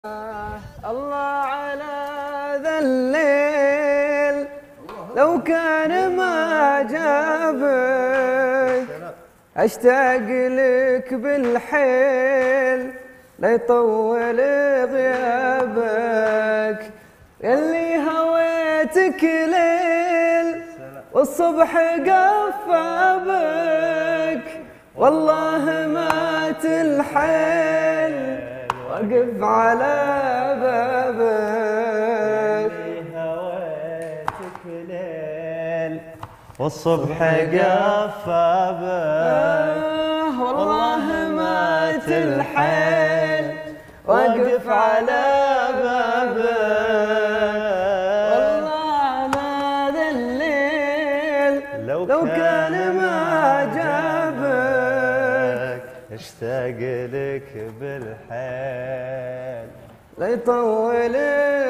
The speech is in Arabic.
الله على ذا الليل لو كان ما جابك اشتاق لك بالحيل لا يطول غيابك يلي هويتك ليل والصبح قفى بك والله ما تلحل واقف على بابك هويتك ليل والصبح قفى بك والله ما تلحل واقف على بابك والله على ذا الليل لو كان ما جابك اشتاق لك بالحيل لا يطول